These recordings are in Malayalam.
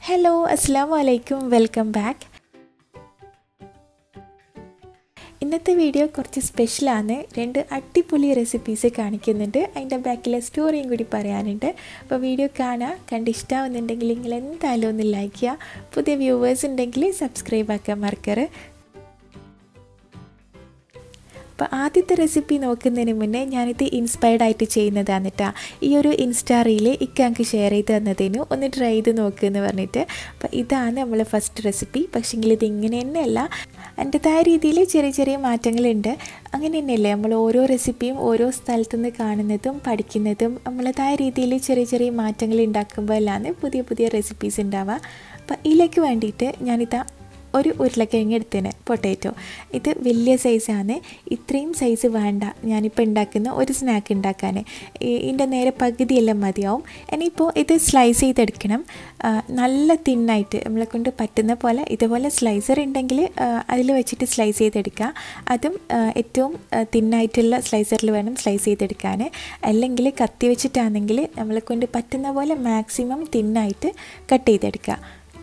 Hello, Assalamu alaikum, welcome back. ഇന്നത്തെ വീഡിയോ കുറച്ച് സ്പെഷ്യലാണ്. രണ്ട് അടിപൊളി റെസിപ്പീസ് കാണിക്കുന്നുണ്ട്. അതിൻ്റെ ബാക്കിലെ സ്റ്റോറിയും കൂടി പറയാനുണ്ട്. അപ്പോൾ വീഡിയോ കണ്ട് ഇഷ്ടമാവുന്നുണ്ടെങ്കിൽ നിങ്ങൾ എന്തായാലും ഒന്ന് ലൈക്ക് ചെയ്യുക. പുതിയ വ്യൂവേഴ്സ് ഉണ്ടെങ്കിൽ സബ്സ്ക്രൈബ് ആക്കാൻ മറക്കരുത്. അപ്പോൾ ആദ്യത്തെ റെസിപ്പി നോക്കുന്നതിന് മുന്നേ ഞാനിത് ഇൻസ്പയർഡ് ആയിട്ട് ചെയ്യുന്നതാണ് കേട്ടോ. ഈ ഒരു ഇൻസ്റ്റാ റീൽ ഇക്കാക്ക് ഷെയർ ചെയ്ത് തന്നതിന് ഒന്ന് ട്രൈ ചെയ്ത് നോക്കുമെന്ന് പറഞ്ഞിട്ട്. അപ്പോൾ ഇതാണ് നമ്മൾ ഫസ്റ്റ് റെസിപ്പി. പക്ഷേങ്കിൽ ഇത് ഇങ്ങനെ തന്നെയല്ല, എൻ്റെതായ രീതിയിൽ ചെറിയ ചെറിയ മാറ്റങ്ങളുണ്ട്. അങ്ങനെ തന്നെയല്ലേ നമ്മൾ ഓരോ റെസിപ്പിയും ഓരോ സ്ഥലത്തുനിന്ന് കാണുന്നതും പഠിക്കുന്നതും നമ്മളതായ രീതിയിൽ ചെറിയ ചെറിയ മാറ്റങ്ങൾ ഉണ്ടാക്കുമ്പോഴാണ് പുതിയ പുതിയ റെസിപ്പീസ് ഉണ്ടാവുക. അപ്പോൾ ഇതിലേക്ക് വേണ്ടിയിട്ട് ഞാനിതാ ഒരു ഉരുളക്കിഴങ്ങ് എടുത്തതിന് പൊട്ടാറ്റോ. ഇത് വലിയ സൈസാണ്. ഇത്രയും സൈസ് വേണ്ട ഞാനിപ്പോൾ ഉണ്ടാക്കുന്ന ഒരു സ്നാക്ക് ഉണ്ടാക്കാൻ. ഇതിൻ്റെ നേരെ പകുതിയെല്ലാം മതിയാവും. ഇനിയിപ്പോൾ ഇത് സ്ലൈസ് ചെയ്തെടുക്കണം. നല്ല തിന്നായിട്ട് നമ്മളെ കൊണ്ട് പറ്റുന്ന പോലെ ഇതുപോലെ സ്ലൈസർ ഉണ്ടെങ്കിൽ അതിൽ വെച്ചിട്ട് സ്ലൈസ് ചെയ്തെടുക്കുക. അതും ഏറ്റവും തിന്നായിട്ടുള്ള സ്ലൈസറിൽ വേണം സ്ലൈസ് ചെയ്തെടുക്കാൻ. അല്ലെങ്കിൽ കത്തി വെച്ചിട്ടാണെങ്കിൽ നമ്മളെ കൊണ്ട് പറ്റുന്ന പോലെ മാക്സിമം തിന്നായിട്ട് കട്ട് ചെയ്തെടുക്കുക.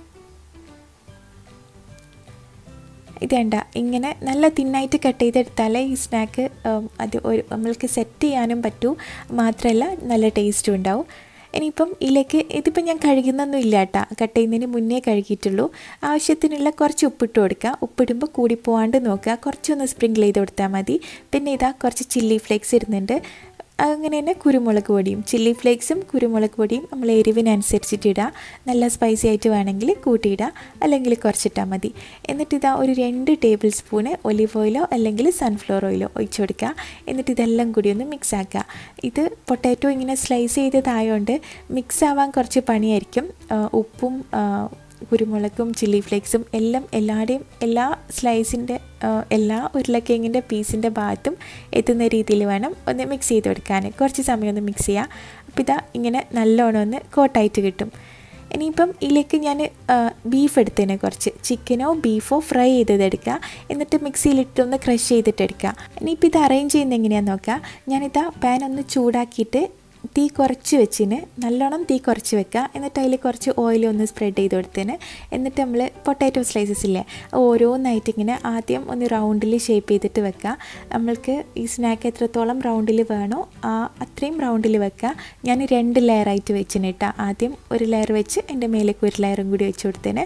ഇതേണ്ട ഇങ്ങനെ നല്ല തിന്നായിട്ട് കട്ട് ചെയ്തെടുത്താലേ ഈ സ്നാക്ക് അത് നമ്മൾക്ക് സെറ്റ് ചെയ്യാനും പറ്റൂ, മാത്രമല്ല നല്ല ടേസ്റ്റും ഉണ്ടാവും. ഇനിയിപ്പം ഇതിപ്പോൾ ഞാൻ കഴുകുന്നൊന്നും ഇല്ല കേട്ടോ, കട്ട് ചെയ്യുന്നതിന് മുന്നേ കഴുകിയിട്ടുള്ളൂ. ആവശ്യത്തിനുള്ള കുറച്ച് ഉപ്പിട്ട് കൊടുക്കുക. ഉപ്പിടുമ്പോൾ കൂടി പോകാണ്ട് നോക്കുക. കുറച്ചൊന്ന് സ്പ്രിങ്കിൾ ചെയ്ത് കൊടുത്താൽ മതി. പിന്നെ ഇതാ കുറച്ച് ചില്ലി ഫ്ലേക്സ് ഇടുന്നുണ്ട്. അങ്ങനെ തന്നെ കുരുമുളക് പൊടിയും ചില്ലി ഫ്ലേക്സും കുരുമുളക് പൊടിയും നമ്മൾ എരിവിനനുസരിച്ചിട്ട് ഇടുക. നല്ല സ്പൈസി ആയിട്ട് വേണമെങ്കിൽ കൂട്ടിയിടുക, അല്ലെങ്കിൽ കുറച്ചിട്ടാൽ മതി. എന്നിട്ട് ഇതാ ഒരു 2 ടേബിൾ സ്പൂണ് ഒലിവ് ഓയിലോ അല്ലെങ്കിൽ സൺഫ്ലവർ ഓയിലോ ഒഴിച്ചു കൊടുക്കുക. എന്നിട്ട് ഇതെല്ലാം കൂടി ഒന്ന് മിക്സ് ആക്കുക. ഇത് പൊട്ടാറ്റോ ഇങ്ങനെ സ്ലൈസ് ചെയ്തതായതുകൊണ്ട് മിക്സ് ആവാൻ കുറച്ച് പണിയായിരിക്കും. ഉപ്പും കുരുമുളകും ചില്ലി ഫ്ലേക്സും എല്ലാം എല്ലാ സ്ലൈസിൻ്റെ എല്ലാ ഉരുളക്കിഴങ്ങിൻ്റെ പീസിൻ്റെ ഭാഗത്തും എത്തുന്ന രീതിയിൽ വേണം ഒന്ന് മിക്സ് ചെയ്ത് കൊടുക്കാൻ. കുറച്ച് സമയം ഒന്ന് മിക്സ് ചെയ്യുക. അപ്പോൾ ഇതാ ഇങ്ങനെ നല്ലോണം ഒന്ന് കോട്ടായിട്ട് കിട്ടും. ഇനിയിപ്പം ഇതിലേക്ക് ഞാൻ ബീഫ് എടുത്തതിന് കുറച്ച് ചിക്കനോ ബീഫോ ഫ്രൈ ചെയ്തെടുക്കുക. എന്നിട്ട് മിക്സിയിലിട്ടൊന്ന് ക്രഷ് ചെയ്തിട്ടെടുക്കുക. ഇനിയിപ്പോൾ ഇത് അറേഞ്ച് ചെയ്യുന്നത് എങ്ങനെയാണെന്ന് നോക്കുക. ഞാനിതാ പാൻ ഒന്ന് ചൂടാക്കിയിട്ട് തീ കുറച്ച് വെച്ചിന്, നല്ലോണം തീ കുറച്ച് വെക്കുക. എന്നിട്ട് അതിൽ കുറച്ച് ഓയിൽ ഒന്ന് സ്പ്രെഡ് ചെയ്ത് കൊടുത്തതിന്. എന്നിട്ട് നമ്മൾ പൊട്ടാറ്റോ സ്ലൈസസ് ഇല്ലേ ഓരോന്നായിട്ട് ഇങ്ങനെ ആദ്യം ഒന്ന് റൗണ്ടിൽ ഷേപ്പ് ചെയ്തിട്ട് വെക്കുക. നമ്മൾക്ക് ഈ സ്നാക്ക് എത്രത്തോളം റൗണ്ടിൽ വേണോ അത്രയും റൗണ്ടിൽ വെക്കുക. ഞാൻ 2 ലെയറായിട്ട് വെച്ചിന് കേട്ടോ. ആദ്യം ഒരു ലെയർ വെച്ച് എൻ്റെ മേലേക്ക് ഒരു ലെയറും കൂടി വെച്ച് കൊടുത്തതിന്.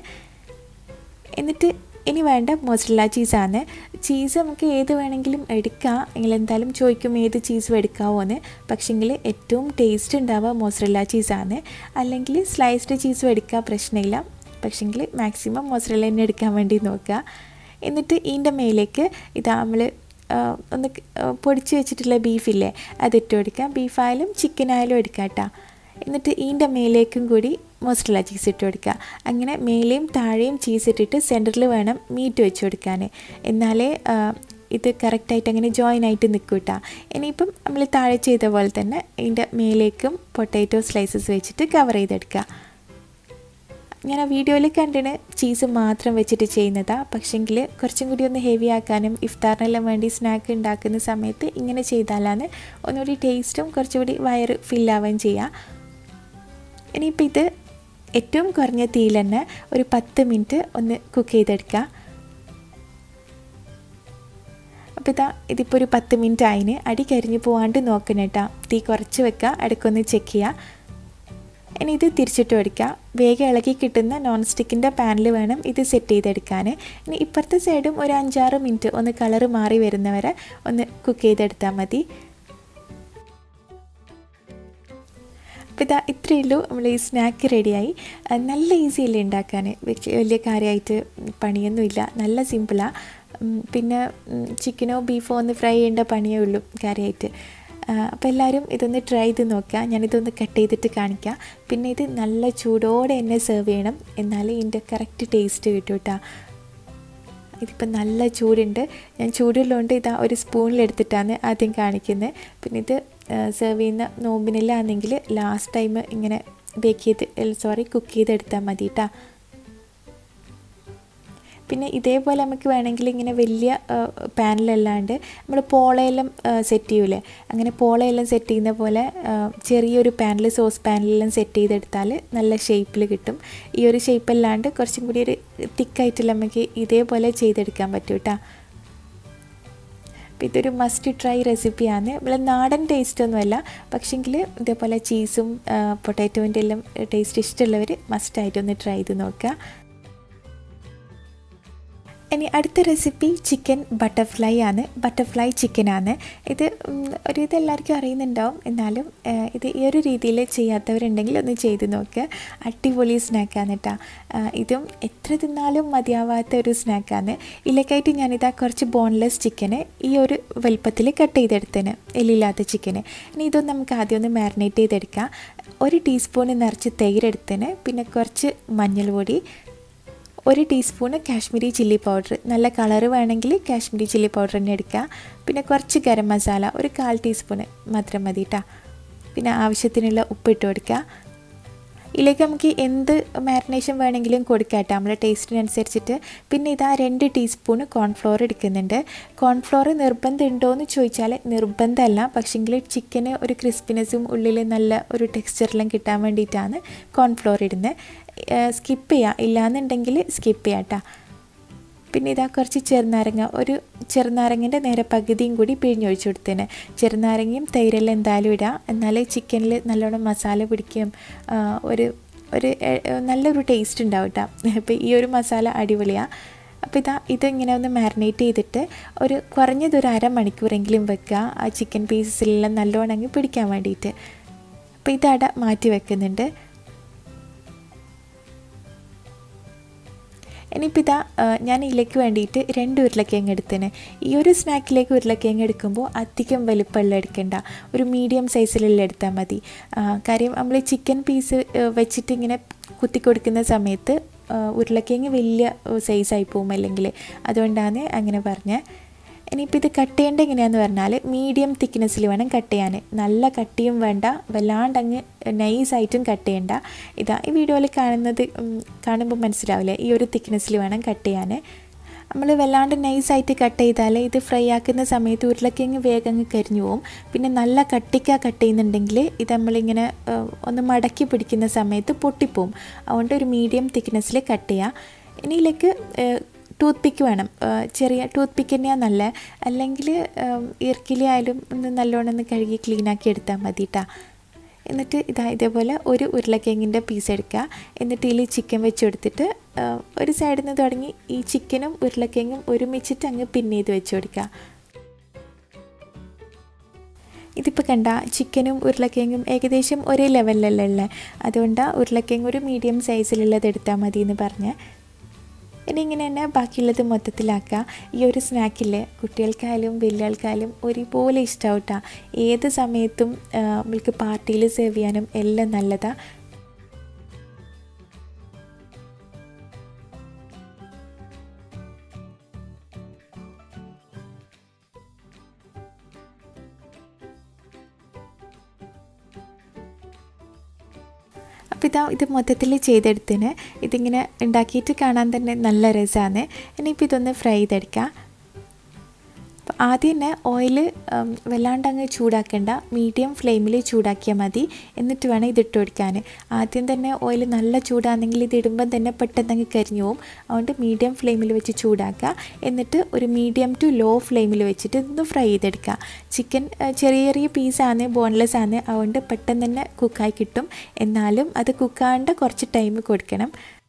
എന്നിട്ട് ഇനി വേണ്ട മോസറല്ല ചീസാണ്. ചീസ് നമുക്ക് ഏത് വേണമെങ്കിലും എടുക്കാം. നിങ്ങൾ എന്തായാലും ചോദിക്കും ഏത് ചീസും എടുക്കാമോ എന്ന്. പക്ഷേങ്കിൽ ഏറ്റവും ടേസ്റ്റ് ഉണ്ടാവുക മോസറല്ല ചീസാണ്. അല്ലെങ്കിൽ സ്ലൈസ്ഡ് ചീസും എടുക്കുക, പ്രശ്നമില്ല. പക്ഷേങ്കിൽ മാക്സിമം മോസറല്ല തന്നെ എടുക്കാൻ വേണ്ടി നോക്കുക. എന്നിട്ട് ഇതിൻ്റെ മേലേക്ക് ഇതാ നമ്മൾ ഒന്ന് പൊടിച്ച് വെച്ചിട്ടുള്ള ബീഫില്ലേ അതിട്ട് കൊടുക്കുക. ബീഫായാലും ചിക്കനായാലും എടുക്കാം കേട്ടോ. എന്നിട്ട് ഇതിൻ്റെ മേലേക്കും കൂടി മോസറല്ല ചീസ് ഇട്ട് കൊടുക്കുക. അങ്ങനെ മേലെയും താഴെയും ചീസ് ഇട്ടിട്ട് സെൻറ്ററിൽ വേണം മീറ്റ് വെച്ച് കൊടുക്കാൻ. എന്നാലേ ഇത് കറക്റ്റായിട്ട് അങ്ങനെ ജോയിൻ ആയിട്ട് നിൽക്കും കേട്ടോ. ഇനിയിപ്പം നമ്മൾ താഴെ ചെയ്ത പോലെ തന്നെ ഇതിൻ്റെ മേലേക്കും പൊട്ടാറ്റോ സ്ലൈസസ് വെച്ചിട്ട് കവർ ചെയ്തെടുക്കുക. ഞാൻ ആ വീഡിയോയിൽ കണ്ടിന് ചീസ് മാത്രം വെച്ചിട്ട് ചെയ്യുന്നതാണ്. പക്ഷേങ്കിൽ കുറച്ചും കൂടി ഒന്ന് ഹെവി ആക്കാനും ഇഫ്താറിനെല്ലാം വേണ്ടി സ്നാക്ക് ഉണ്ടാക്കുന്ന സമയത്ത് ഇങ്ങനെ ചെയ്താലാണ് ഒന്നുകൂടി ടേസ്റ്റും കുറച്ചുകൂടി വയറ് ഫില്ലാവുകയും ചെയ്യുക. ഇനിയിപ്പോൾ ഇത് ഏറ്റവും കുറഞ്ഞ തീയിൽ തന്നെ ഒരു 10 മിനിറ്റ് ഒന്ന് കുക്ക് ചെയ്തെടുക്കുക. അപ്പോൾ ഇതിപ്പോൾ ഒരു 10 മിനിറ്റ് ആയിന്. അടി കരിഞ്ഞ് പോകാണ്ട് നോക്കണം കേട്ടോ. തീ കുറച്ച് വെക്കുക, ഇടയ്ക്കൊന്ന് ചെക്ക് ചെയ്യുക. ഇനി ഇത് തിരിച്ചിട്ട് കൊടുക്കുക. വേഗം ഇളകി കിട്ടുന്ന നോൺ സ്റ്റിക്കിൻ്റെ പാനിൽ വേണം ഇത് സെറ്റ് ചെയ്തെടുക്കാൻ. ഇനി ഇപ്പുറത്തെ സൈഡും ഒരു 5-6 മിനിറ്റ് ഒന്ന് കളറ് മാറി വരുന്നവരെ ഒന്ന് കുക്ക് ചെയ്തെടുത്താൽ മതി. അപ്പോൾ ഇത്രയേ ഉള്ളൂ, നമ്മൾ ഈ സ്നാക്ക് റെഡിയായി. നല്ല ഈസിയല്ലേ ഉണ്ടാക്കാൻ, വലിയ കാര്യമായിട്ട് പണിയൊന്നുമില്ല, നല്ല സിമ്പിളാണ്. പിന്നെ ചിക്കനോ ബീഫോ ഒന്ന് ഫ്രൈ ചെയ്യേണ്ട പണിയേ ഉള്ളൂ കാര്യമായിട്ട്. അപ്പോൾ എല്ലാവരും ഇതൊന്ന് ട്രൈ ചെയ്ത് നോക്കുക. ഞാനിതൊന്ന് കട്ട് ചെയ്തിട്ട് കാണിക്കാം. പിന്നെ ഇത് നല്ല ചൂടോടെ തന്നെ സെർവ് ചെയ്യണം, എന്നാലേ ഇതിൻ്റെ കറക്റ്റ് ടേസ്റ്റ് കിട്ടും കേട്ടോ. ഇതിപ്പോൾ നല്ല ചൂടുണ്ട്. ഞാൻ ചൂടുള്ളതുകൊണ്ട് ഒരു സ്പൂണിലെടുത്തിട്ടാണ് ആദ്യം കാണിക്കുന്നത്. പിന്നെ ഇത് സെർവ് ചെയ്യുന്ന നോമ്പിനെല്ലാണെങ്കിൽ ലാസ്റ്റ് ടൈം ഇങ്ങനെ കുക്ക് ചെയ്തെടുത്താൽ മതി കേട്ടോ. പിന്നെ ഇതേപോലെ നമുക്ക് വേണമെങ്കിൽ ഇങ്ങനെ വലിയ പാനിലല്ലാണ്ട് നമ്മൾ പോളയെല്ലാം സെറ്റ് ചെയ്യൂലേ, അങ്ങനെ പോളയെല്ലാം സെറ്റ് ചെയ്യുന്ന പോലെ ചെറിയൊരു പാനിൽ സോസ് പാനിലെല്ലാം സെറ്റ് ചെയ്തെടുത്താൽ നല്ല ഷേപ്പിൽ കിട്ടും. ഈ ഒരു ഷേപ്പ് അല്ലാണ്ട് കുറച്ചും കൂടി ഒരു തിക്കായിട്ടുള്ള നമുക്ക് ഇതേപോലെ ചെയ്തെടുക്കാൻ പറ്റും കേട്ടോ. അപ്പോൾ ഇതൊരു മസ്റ്റ് ട്രൈ റെസിപ്പിയാണ്. നമ്മൾ നാടൻ ടേസ്റ്റൊന്നുമല്ല, പക്ഷെങ്കിൽ ഇതേപോലെ ചീസും പൊട്ടാറ്റോൻ്റെ എല്ലാം ടേസ്റ്റ് ഇഷ്ടമുള്ളവർ മസ്റ്റായിട്ടൊന്ന് ട്രൈ ചെയ്ത് നോക്കുക. ഇനി അടുത്ത റെസിപ്പി ചിക്കൻ ബട്ടർഫ്ലൈ ആണ്. ബട്ടർഫ്ലൈ ചിക്കനാണ് ഇത്. ഒരു ഇത് എല്ലാവർക്കും അറിയുന്നുണ്ടാവും, എന്നാലും ഇത് ഈ ഒരു രീതിയിൽ ചെയ്യാത്തവരുണ്ടെങ്കിൽ ഒന്ന് ചെയ്ത് നോക്കുക. അടിപൊളി സ്നാക്കാണ് കേട്ടോ. ഇതും എത്ര തിന്നാലും മതിയാവാത്ത ഒരു സ്നാക്കാണ്. ഇതിലേക്കായിട്ട് ഞാനിതാ കുറച്ച് ബോൺലെസ് ചിക്കന് ഈ ഒരു വലുപ്പത്തിൽ കട്ട് ചെയ്തെടുത്തേന്, എല്ലില്ലാത്ത ചിക്കന്. ഇനി ഇതൊന്നും നമുക്ക് ആദ്യം ഒന്ന് മാരിനേറ്റ് ചെയ്തെടുക്കാം. 1 ടീസ്പൂൺ നിറച്ച് തൈരെടുത്തേന്, പിന്നെ കുറച്ച് മഞ്ഞൾപ്പൊടി, 1 ടീസ്പൂണ് കാശ്മീരി ചില്ലി പൗഡർ, നല്ല കളറ് വേണമെങ്കിൽ കാശ്മീരി ചില്ലി പൗഡർ തന്നെ എടുക്കുക. പിന്നെ കുറച്ച് ഗരം മസാല, 1/4 ടീസ്പൂണ് മാത്രം മതി കേട്ടോ. പിന്നെ ആവശ്യത്തിനുള്ള ഉപ്പിട്ട് കൊടുക്കുക. ഇതിലേക്ക് നമുക്ക് എന്ത് മാരിനേഷൻ വേണമെങ്കിലും കൊടുക്കാം കേട്ടോ, നമ്മുടെ ടേസ്റ്റിനനുസരിച്ചിട്ട്. പിന്നെ ഇതാ 2 ടീസ്പൂണ് കോൺഫ്ലോർ എടുക്കുന്നുണ്ട്. കോൺഫ്ലോർ നിർബന്ധം ഉണ്ടോ എന്ന് ചോദിച്ചാൽ നിർബന്ധമല്ല, പക്ഷെങ്കിൽ ചിക്കന് ഒരു ക്രിസ്പിനെസ്സും ഉള്ളിൽ നല്ല ഒരു ടെക്സ്ചറെല്ലാം കിട്ടാൻ വേണ്ടിയിട്ടാണ് കോൺഫ്ലോർ ഇടുന്നത്. സ്കിപ്പ് ചെയ്യുക, ഇല്ലയെന്നുണ്ടെങ്കിൽ സ്കിപ്പ് ചെയ്യാം കേട്ടോ. പിന്നെ ഇതാ കുറച്ച് ചെറുനാരങ്ങ, ഒരു ചെറുനാരങ്ങൻ്റെ നേരെ പകുതിയും കൂടി പിഴിഞ്ഞൊഴിച്ച് കൊടുത്തേന്. ചെറുനാരങ്ങയും തൈരെല്ലാം എന്തായാലും ഇടാം, എന്നാലേ ചിക്കനിൽ നല്ലോണം മസാല പിടിക്കും, ഒരു നല്ലൊരു ടേസ്റ്റ് ഉണ്ടാവും കേട്ടോ. അപ്പോൾ ഈ ഒരു മസാല അടിപൊളിയാണ്. അപ്പോൾ ഇതിങ്ങനെ ഒന്ന് മാരിനേറ്റ് ചെയ്തിട്ട് ഒരു കുറഞ്ഞതൊരു അരമണിക്കൂറെങ്കിലും വെക്കുക, ആ ചിക്കൻ പീസസിലെല്ലാം നല്ലോണം അങ്ങ് പിടിക്കാൻ വേണ്ടിയിട്ട്. അപ്പോൾ ഇതട മാറ്റി വെക്കുന്നുണ്ട്. ഇനിയിപ്പോൾ ഞാൻ ഇതിലേക്ക് വേണ്ടിയിട്ട് 2 ഉരുളക്കിഴങ്ങ് എടുത്തേന്. ഈ ഒരു സ്നാക്കിലേക്ക് ഉരുളക്കിഴങ്ങ് എടുക്കുമ്പോൾ അധികം വലുപ്പമുള്ള എടുക്കേണ്ട, ഒരു മീഡിയം സൈസിലുള്ള എടുത്താൽ മതി. കാര്യം നമ്മൾ ചിക്കൻ പീസ് വെച്ചിട്ട് ഇങ്ങനെ കുത്തി കൊടുക്കുന്ന സമയത്ത് ഉരുളക്കിഴങ്ങ് വലിയ സൈസായി പോകും അല്ലെങ്കിൽ, അതുകൊണ്ടാണ് അങ്ങനെ പറഞ്ഞത്. ഇനിയിപ്പോൾ ഇത് കട്ട് ചെയ്യേണ്ട എങ്ങനെയാണെന്ന് പറഞ്ഞാൽ മീഡിയം തിക്നെസ്സിൽ വേണം കട്ട് ചെയ്യാൻ. നല്ല കട്ടിയും വേണ്ട, വല്ലാണ്ട് അങ്ങ് നൈസായിട്ടും കട്ട് ചെയ്യണ്ട. ഈ വീഡിയോയിൽ കാണുമ്പോൾ മനസ്സിലാവില്ലേ, ഈ ഒരു തിക്നെസ്സിൽ വേണം കട്ട് ചെയ്യാൻ. നമ്മൾ വല്ലാണ്ട് നൈസായിട്ട് കട്ട് ചെയ്താൽ ഇത് ഫ്രൈ ആക്കുന്ന സമയത്ത് ഉരുളക്കിഴങ്ങ് വേഗം അങ്ങ് കരിഞ്ഞു പോകും. പിന്നെ നല്ല കട്ടിക്കാ കട്ട് ചെയ്യുന്നുണ്ടെങ്കിൽ ഇത് നമ്മളിങ്ങനെ ഒന്ന് മടക്കി പിടിക്കുന്ന സമയത്ത് പൊട്ടിപ്പോവും. അതുകൊണ്ട് ഒരു മീഡിയം തിക്നെസ്സിൽ കട്ട് ചെയ്യുക. ഇനി ഇതിലേക്ക് ടൂത്ത് പിക്ക് വേണം, ചെറിയ ടൂത്ത് പിക്ക് തന്നെയാണ് നല്ല, അല്ലെങ്കിൽ ഇറക്കിലി ആയാലും ഒന്ന് നല്ലോണം ഒന്ന് കഴുകി ക്ലീനാക്കി എടുത്താൽ മതി കേട്ടോ. എന്നിട്ട് ഇതേപോലെ ഒരു ഉരുളക്കിഴങ്ങിൻ്റെ പീസ് എടുക്കുക. എന്നിട്ട് ഇതിൽ ചിക്കൻ വെച്ച് കൊടുത്തിട്ട് ഒരു സൈഡിൽ നിന്ന് തുടങ്ങി ഈ ചിക്കനും ഉരുളക്കിഴങ്ങും ഒരുമിച്ചിട്ട് അങ്ങ് പിൻ ചെയ്ത് വെച്ച് കൊടുക്കുക. ഇതിപ്പോൾ കണ്ട ചിക്കനും ഉരുളക്കിഴങ്ങും ഏകദേശം ഒരേ ലെവലിലല്ലേ ഉള്ളത്, അതുകൊണ്ടാണ് ഉരുളക്കിഴങ്ങ് ഒരു മീഡിയം സൈസിലുള്ളത് എടുത്താൽ മതി എന്ന് പറഞ്ഞ്. ഇനി ഇങ്ങനെ തന്നെ ബാക്കിയുള്ളത് മൊത്തത്തിലാക്കുക. ഈ ഒരു സ്നാക്കില്ലേ കുട്ടികൾക്കായാലും വലിയ ആൾക്കായാലും ഒരുപോലെ ഇഷ്ടമാവും കേട്ടോ. ഏത് സമയത്തും നമ്മൾക്ക് പാർട്ടിയിൽ സെർവ് ചെയ്യാനും എല്ലാം നല്ലതാണ്. അപ്പോൾ ഇത് മൊത്തത്തിൽ ചെയ്തെടുത്തിന്. ഇതിങ്ങനെ ഉണ്ടാക്കിയിട്ട് കാണാൻ തന്നെ നല്ല രസമാണ്. ഇനിയിപ്പോൾ ഇതൊന്ന് ഫ്രൈ ചെയ്തെടുക്കാം. അപ്പോൾ ആദ്യം തന്നെ ഓയിൽ വല്ലാണ്ട് അങ്ങ് ചൂടാക്കേണ്ട, മീഡിയം ഫ്ലെയിമിൽ ചൂടാക്കിയാൽ മതി. എന്നിട്ട് വേണം ഇതിട്ട് കൊടുക്കാൻ. ആദ്യം തന്നെ ഓയിൽ നല്ല ചൂടാണെങ്കിൽ ഇത് ഇടുമ്പം തന്നെ പെട്ടെന്ന് അങ്ങ് കരിഞ്ഞു പോകും. അതുകൊണ്ട് മീഡിയം ഫ്ലെയിമിൽ വെച്ച് ചൂടാക്കുക. എന്നിട്ട് ഒരു മീഡിയം ടു ലോ ഫ്ലെയിമിൽ വെച്ചിട്ട് ഇതൊന്ന് ഫ്രൈ ചെയ്തെടുക്കുക. ചിക്കൻ ചെറിയ ചെറിയ പീസാണ്, ബോൺലെസ് ആണ്, അതുകൊണ്ട് പെട്ടെന്ന് തന്നെ കുക്കായി കിട്ടും. എന്നാലും അത് കുക്കാണ്ട് കുറച്ച് ടൈം കൊടുക്കണം.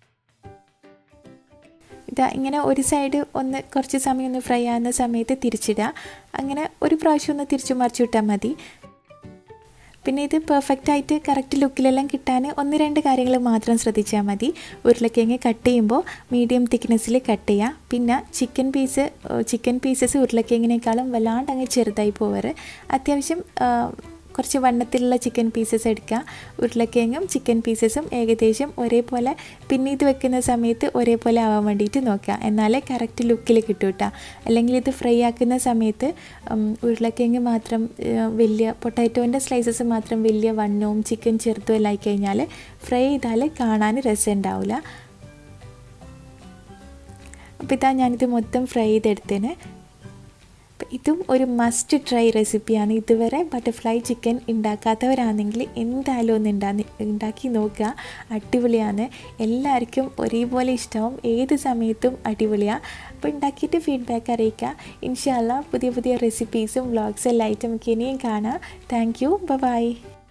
ഇങ്ങനെ ഒരു സൈഡ് ഒന്ന് കുറച്ച് സമയം ഒന്ന് ഫ്രൈ ആകുന്ന സമയത്ത് തിരിച്ചിടുക. അങ്ങനെ ഒരു പ്രാവശ്യം ഒന്ന് തിരിച്ചു മറിച്ചു വിട്ടാൽ മതി. പിന്നെ ഇത് പെർഫെക്റ്റായിട്ട് കറക്റ്റ് ലുക്കിലെല്ലാം കിട്ടാൻ 1-2 കാര്യങ്ങൾ മാത്രം ശ്രദ്ധിച്ചാൽ മതി. ഉരുളക്കിഴങ്ങ് കട്ട് ചെയ്യുമ്പോൾ മീഡിയം തിക്നെസ്സിൽ കട്ട് ചെയ്യുക. പിന്നെ ചിക്കൻ പീസസ് ഉരുളക്കിഴങ്ങിനേക്കാളും വല്ലാണ്ട് അങ്ങ് ചെറുതായി പോവാറ്. അത്യാവശ്യം കുറച്ച് വണ്ണത്തിലുള്ള ചിക്കൻ പീസസ് എടുക്കുക. ഉരുളക്കിഴങ്ങും ചിക്കൻ പീസസും ഏകദേശം ഒരേപോലെ പിന്നീത് വെക്കുന്ന സമയത്ത് ഒരേപോലെ ആവാൻ വേണ്ടിയിട്ട് നോക്കുക. എന്നാലേ കറക്റ്റ് ലുക്കിൽ കിട്ടും കേട്ടോ. അല്ലെങ്കിൽ ഇത് ഫ്രൈ ആക്കുന്ന സമയത്ത് ഉരുളക്കിഴങ്ങ് മാത്രം വലിയ, പൊട്ടാറ്റോൻ്റെ സ്ലൈസസ് മാത്രം വലിയ വണ്ണവും ചിക്കൻ ചെറുതും എല്ലാം ആയിക്കഴിഞ്ഞാൽ ഫ്രൈ ചെയ്താൽ കാണാൻ രസം ഉണ്ടാവില്ല. അപ്പോൾ ഇതാ ഞാനിത് മൊത്തം ഫ്രൈ ചെയ്തെടുത്തേന്. അപ്പോൾ ഇതും ഒരു മസ്റ്റ് ട്രൈ റെസിപ്പിയാണ്. ഇതുവരെ ബട്ടർഫ്ലൈ ചിക്കൻ ഉണ്ടാക്കാത്തവരാണെങ്കിൽ എന്തായാലും ഒന്ന് ഉണ്ടാക്കി നോക്കുക. അടിപൊളിയാണ്. എല്ലാവർക്കും ഒരേപോലെ ഇഷ്ടമാവും. ഏത് സമയത്തും അടിപൊളിയാണ്. അപ്പോൾ ഉണ്ടാക്കിയിട്ട് ഫീഡ്ബാക്ക് അറിയിക്കുക. ഇൻഷാ അല്ലാ പുതിയ പുതിയ റെസിപ്പീസും വ്ളോഗ്സും എല്ലാം ആയിട്ട് നമുക്ക് ഇനിയും കാണാം. Thank you. ബൈ.